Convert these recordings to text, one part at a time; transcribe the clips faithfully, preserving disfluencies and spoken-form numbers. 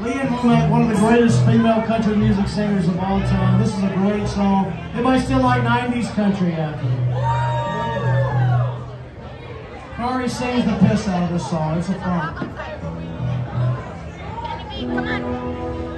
Leanne Womack, one of the greatest female country music singers of all time. This is a great song. Anybody still like nineties country out there? Kari sings the piss out of this song. It's a fun. Come on.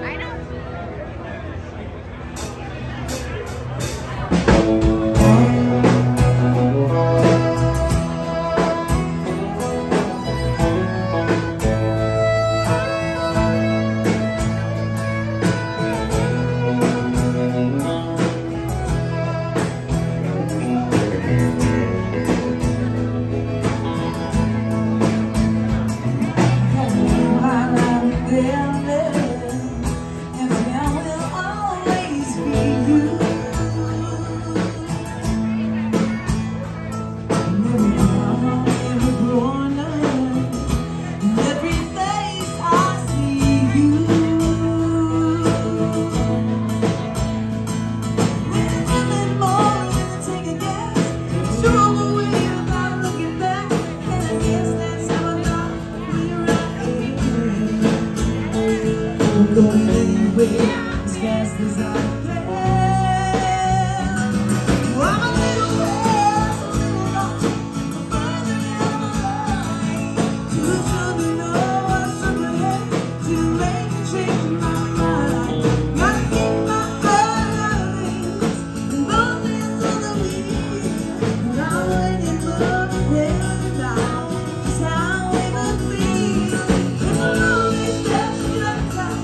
Going anywhere as fast as I can. Well, I'm a little fast, a little lost, I'm further down the line. Too soon to know what's up ahead, too late to change my mind. Gotta keep my heart out of this, and both hands on the wheel. And I'm waiting for the day to die, just how it must be. It's a lonely step to your time.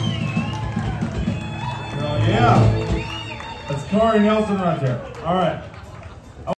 Yeah, that's Kari Nelson right there. All right.